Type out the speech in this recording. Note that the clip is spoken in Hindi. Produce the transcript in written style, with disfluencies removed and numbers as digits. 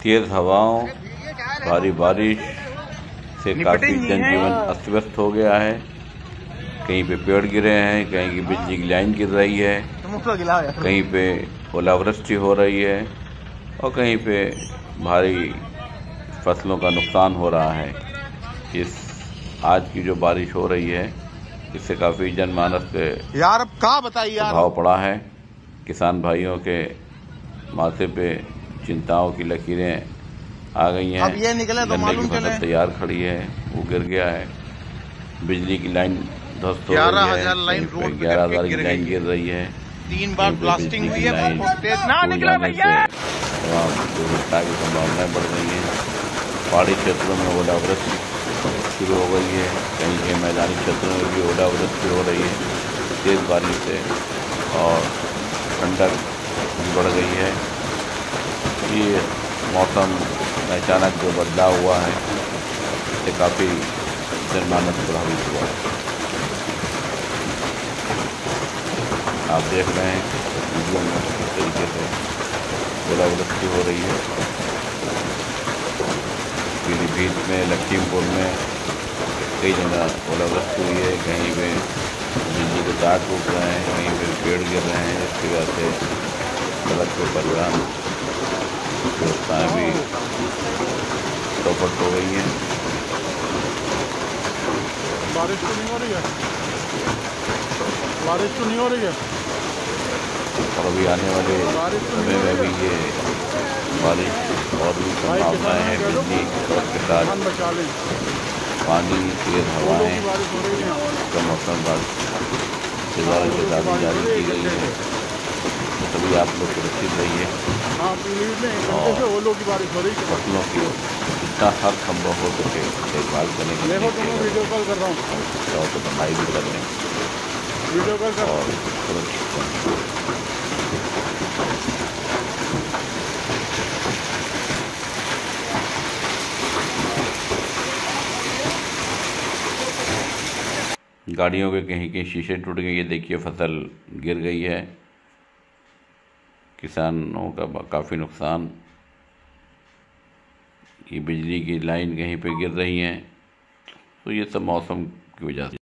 तेज हवाओं, भारी बारिश से काफ़ी जनजीवन अस्त व्यस्त हो गया है। कहीं पे पेड़ गिरे हैं, कहीं की बिजली की लाइन गिर रही है, कहीं पे ओलावृष्टि हो रही है और कहीं पे भारी फसलों का नुकसान हो रहा है। इस आज की जो बारिश हो रही है इससे काफ़ी जनमानस पे प्रभाव पड़ा है। किसान भाइयों के माथे पे चिंताओं की लकीरें आ गई हैं। अब ये निकले तो मालूम चले तैयार खड़ी है, वो गिर गया है। बिजली की लाइन ध्वस्त हो रही है, 11,000 की लाइन गिर रही है। 3 बार ब्लास्टिंग हुई है, दुर्घटना की संभावनाएं बढ़ रही हैं। पहाड़ी क्षेत्रों में ओलावृष्टि शुरू हो गई है, कहीं कहीं मैदानी क्षेत्रों में भी ओलावृष्टि हो रही है तेज़ बारिश से, और ठंडक बढ़ गई है। ये मौसम में अचानक जो बदलाव हुआ है इससे काफ़ी जनमानस प्रभावित हुआ है। आप देख रहे हैं वीडियो में किस तरीके से ओलावृष्टि हो रही है। पीलीभीत में, लखीमपुर में कई जगह ओलावृष्टि हुई है। कहीं पे बिजली के तार टूट रहे हैं, कहीं पे पेड़ गिर रहे हैं, इसकी वजह से सड़क पर परिवहन व्यवस्थाएँ भी चौपट हो गई हैं। बारिश तो नहीं हो रही है, बारिश तो नहीं हो रही है, और अभी आने वाले समय में भी ये बारिश और भी संभावनाएँ हैं। बिजली के साथ पानी, तेज हवाएँ का मौसम विभाग के साथ जारी की गई है। तो सभी आप लोग सुरक्षित रहिए और फसलों की जितना हर संभव हो सके देखभाल करने के लिए वीडियो कॉल कर रहा हूँ तो सफाई भी कर लें और सुरक्षित रहें। गाड़ियों के कहीं कहीं शीशे टूट गए, ये देखिए फसल गिर गई है। किसानों का काफ़ी नुकसान। ये बिजली की लाइन कहीं पे गिर रही हैं, तो ये सब मौसम की वजह से